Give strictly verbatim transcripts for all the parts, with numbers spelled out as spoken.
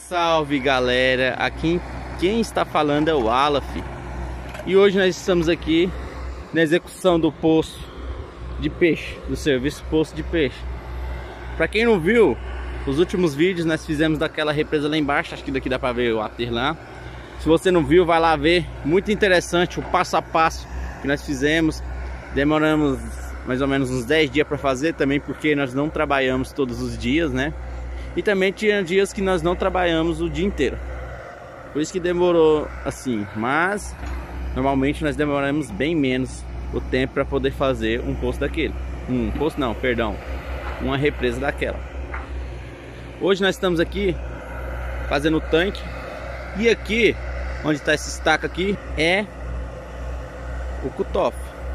Salve galera, aqui quem está falando é o Alaf. E hoje nós estamos aqui na execução do poço de peixe, do serviço poço de peixe. Para quem não viu, os últimos vídeos nós fizemos daquela represa lá embaixo, acho que daqui dá para ver o aterro lá. Se você não viu, vai lá ver, muito interessante o passo a passo que nós fizemos. Demoramos mais ou menos uns dez dias para fazer também, porque nós não trabalhamos todos os dias, né? E também tinha dias que nós não trabalhamos o dia inteiro. Por isso que demorou assim, mas normalmente nós demoramos bem menos o tempo para poder fazer um poço daquele. Um poço não, perdão, uma represa daquela. Hoje nós estamos aqui fazendo o tanque. E aqui, onde está esse estaca aqui, é o cutoff.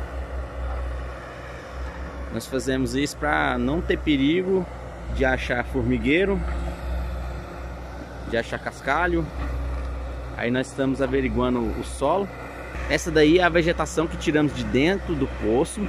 Nós fazemos isso para não ter perigo de achar formigueiro, de achar cascalho. Aí nós estamos averiguando o solo. Essa daí é a vegetação que tiramos de dentro do poço.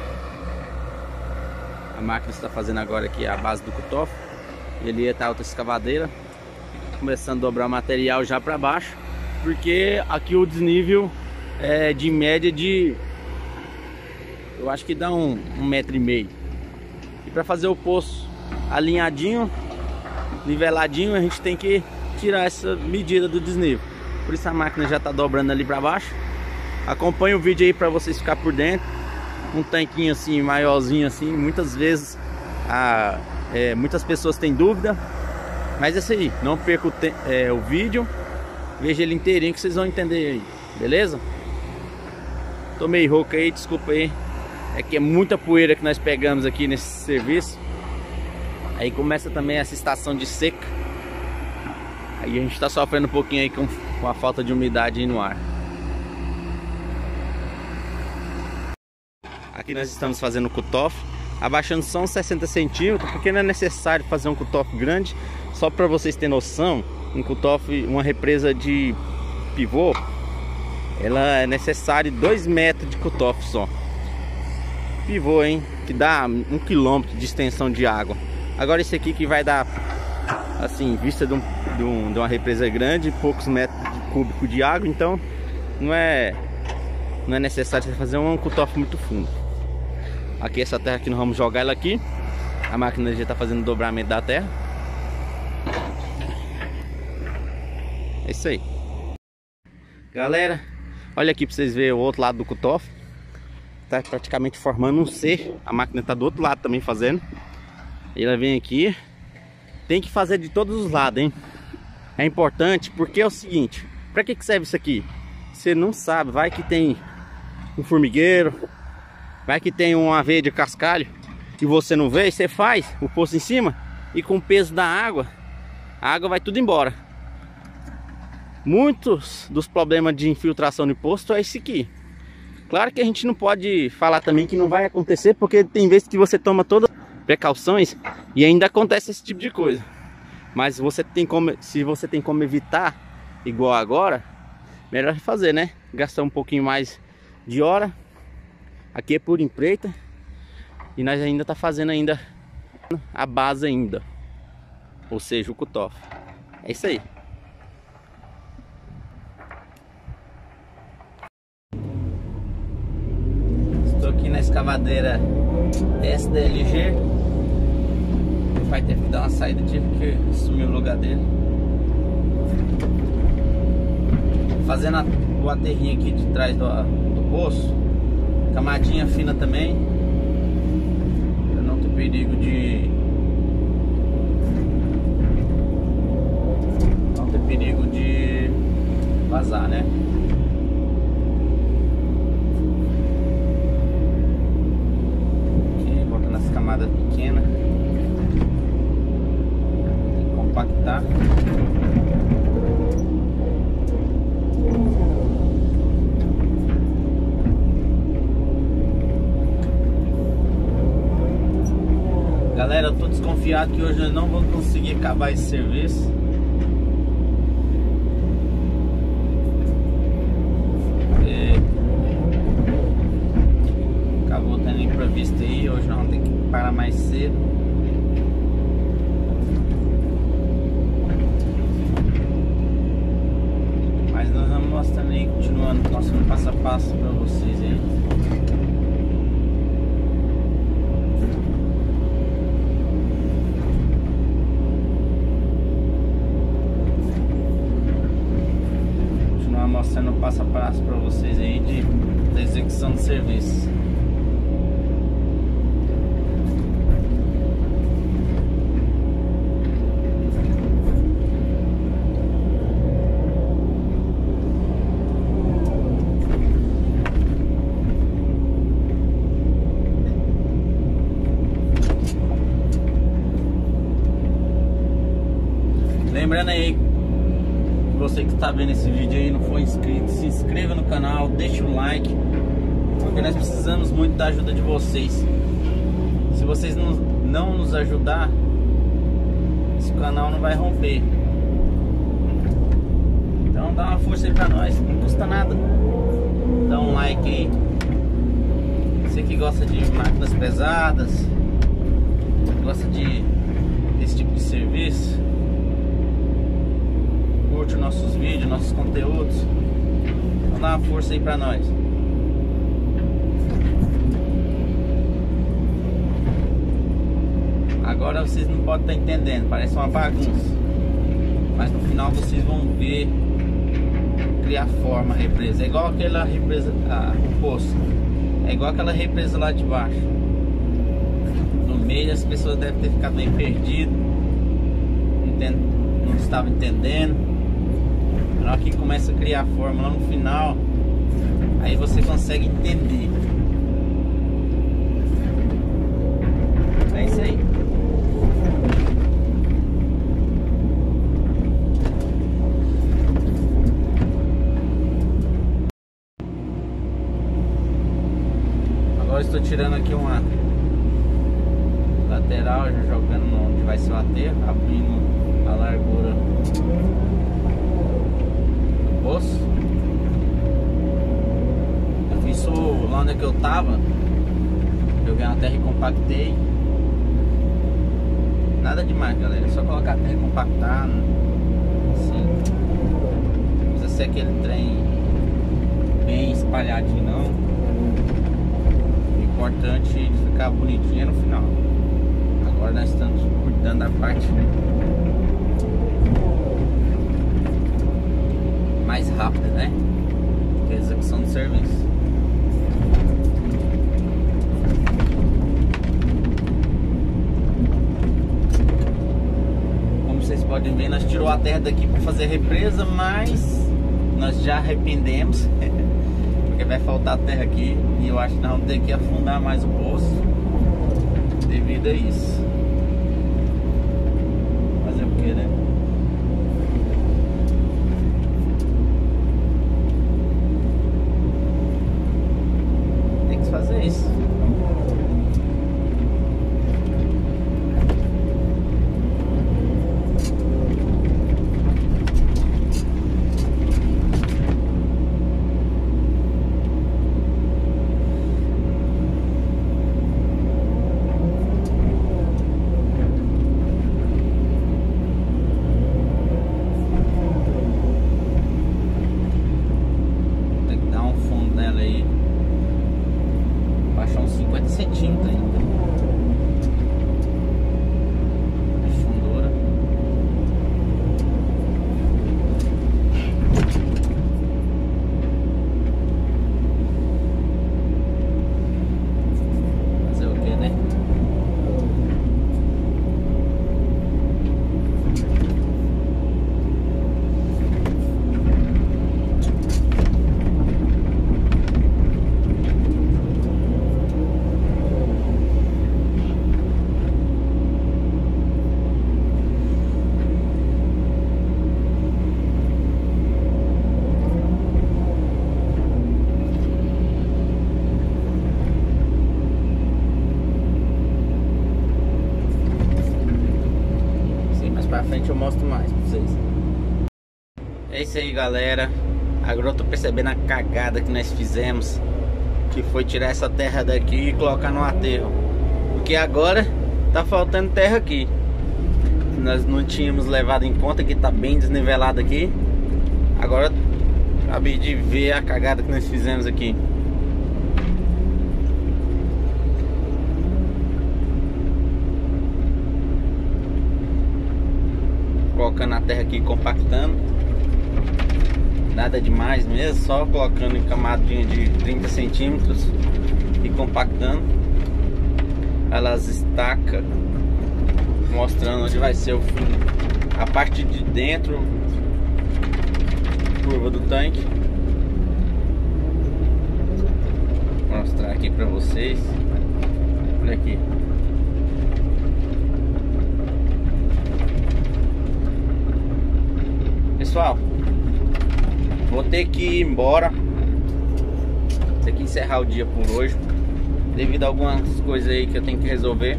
A máquina está fazendo agora aqui a base do cutoff. E ali está a outra escavadeira, começando a dobrar o material já para baixo, porque aqui o desnível é de média de, eu acho que dá um, um metro e meio. E para fazer o poço alinhadinho, niveladinho, a gente tem que tirar essa medida do desnível. Por isso a máquina já está dobrando ali para baixo. Acompanhe o vídeo aí para vocês ficar por dentro. Um tanquinho assim, maiorzinho assim, muitas vezes a, é, muitas pessoas têm dúvida. Mas é isso aí, não perca o, é, o vídeo. Veja ele inteirinho que vocês vão entender aí, beleza? Tô meio rouco aí, desculpa aí. É que é muita poeira que nós pegamos aqui nesse serviço. Aí começa também essa estação de seca. Aí a gente tá sofrendo um pouquinho aí com, com a falta de umidade aí no ar. Aqui nós estamos fazendo o cutoff, abaixando só uns sessenta centímetros, porque não é necessário fazer um cutoff grande. Só para vocês terem noção, um cutoff, uma represa de pivô, ela é necessário dois metros de cutoff só. Pivô, hein, que dá um quilômetro de extensão de água. Agora esse aqui que vai dar, assim, vista de, um, de, um, de uma represa grande, poucos metros cúbicos de água, então não é, não é necessário você fazer um cutoff muito fundo. Aqui essa terra que nós vamos jogar ela aqui. A máquina já está fazendo o dobramento da terra. É isso aí. Galera, olha aqui para vocês verem o outro lado do cutoff. Tá praticamente formando um C. A máquina está do outro lado também fazendo. E ela vem aqui. Tem que fazer de todos os lados, hein? É importante porque é o seguinte: para que que serve isso aqui? Você não sabe, vai que tem um formigueiro, vai que tem uma veia de cascalho e você não vê, e você faz o poço em cima e com o peso da água, a água vai tudo embora. Muitos dos problemas de infiltração de poço é esse aqui. Claro que a gente não pode falar também que não vai acontecer, porque tem vezes que você toma todas as precauções e ainda acontece esse tipo de coisa. Mas você tem como, se você tem como evitar igual agora, melhor fazer, né? Gastar um pouquinho mais de hora. Aqui é por empreita. E nós ainda tá fazendo ainda a base ainda, ou seja, o cutoff. É isso aí. Estou aqui na escavadeira S D L G. Vai ter que dar uma saída, tive que assumir o lugar dele. Fazendo a, o aterrinho aqui de trás do, do poço. Camadinha fina também, para não ter perigo de não ter perigo de vazar, né? Aqui, botando as camadas pequenas, tem que compactar. Galera, eu tô desconfiado que hoje eu não vou conseguir acabar esse serviço. É... Acabou tendo imprevisto aí, hoje nós vamos ter que parar mais cedo. passo pra vocês aí. Continuar mostrando passo a passo pra vocês aí de, da execução de serviço. Lembrando aí, você que está vendo esse vídeo aí e não for inscrito, se inscreva no canal, deixe o like, porque nós precisamos muito da ajuda de vocês. Se vocês não, não nos ajudar, esse canal não vai romper. Então dá uma força aí pra nós, não custa nada. Dá um like aí. Você que gosta de máquinas pesadas, gosta de desse tipo de serviço, curte nossos vídeos, nossos conteúdos, então dá uma força aí pra nós. Agora vocês não podem estar entendendo, parece uma bagunça, mas no final vocês vão ver criar forma a represa. É igual aquela represa, ah, o poço, é igual aquela represa lá de baixo. No meio as pessoas devem ter ficado meio perdidas, não estavam entendendo. Na hora que começa a criar forma lá no final, aí você consegue entender. É isso aí. Agora estou tirando aqui uma lateral, já jogando onde vai ser o aterro, abrindo a largura do poço. Eu fiz isso lá onde é que eu tava, joguei uma terra e compactei. Nada demais, galera, é só colocar a terra e compactar, assim. Não precisa ser aquele trem bem espalhadinho, não. O importante é ficar bonitinho no final. Agora nós estamos cuidando da parte mais rápida, né? Que é a execução do serviço. Como vocês podem ver, nós tirou a terra daqui para fazer represa, mas nós já arrependemos porque vai faltar terra aqui e eu acho que nós vamos ter que afundar mais o poço devido a isso. Fazer o que, né? Tem que fazer isso. Centímetros ainda de fundura. Fazer o que, né? Pra frente eu mostro mais pra vocês. É isso aí, galera. Agora eu tô percebendo a cagada que nós fizemos, que foi tirar essa terra daqui e colocar no aterro, porque agora tá faltando terra aqui. Nós não tínhamos levado em conta que tá bem desnivelado aqui. Agora Acabei de ver a cagada que nós fizemos aqui. Colocando a terra aqui, compactando. Nada demais mesmo, só colocando em camadinha de trinta centímetros e compactando. Elas estacam, mostrando onde vai ser o fundo, a parte de dentro, curva do tanque. Vou mostrar aqui para vocês. Olha aqui. Pessoal, vou ter que ir embora. Vou ter que encerrar o dia por hoje, devido a algumas coisas aí que eu tenho que resolver.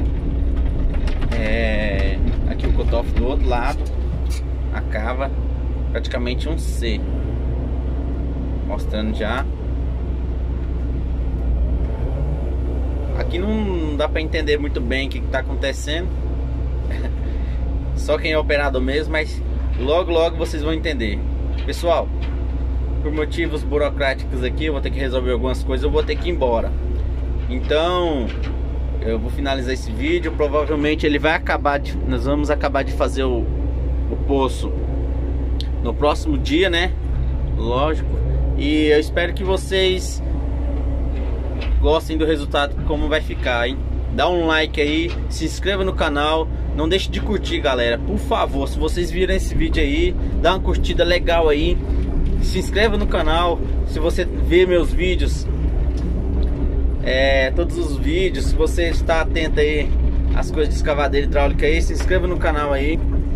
É... Aqui o cutoff do outro lado, a cava, praticamente um C. Mostrando já. Aqui não dá para entender muito bem o que está acontecendo. Só quem é operador mesmo, mas logo logo vocês vão entender. Pessoal, por motivos burocráticos aqui, eu vou ter que resolver algumas coisas, eu vou ter que ir embora. Então, eu vou finalizar esse vídeo. Provavelmente ele vai acabar de, nós vamos acabar de fazer o, o poço no próximo dia, né? Lógico. E eu espero que vocês gostem do resultado, como vai ficar, hein? Dá um like aí, se inscreva no canal. Não deixe de curtir, galera, por favor. Se vocês viram esse vídeo aí, dá uma curtida legal aí. Se inscreva no canal. Se você vê meus vídeos, é, todos os vídeos, se você está atento aí às coisas de escavadeira hidráulica aí, se inscreva no canal aí.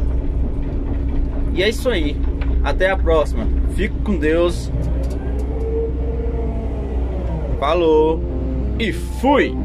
E é isso aí. Até a próxima. Fico com Deus. Falou e fui!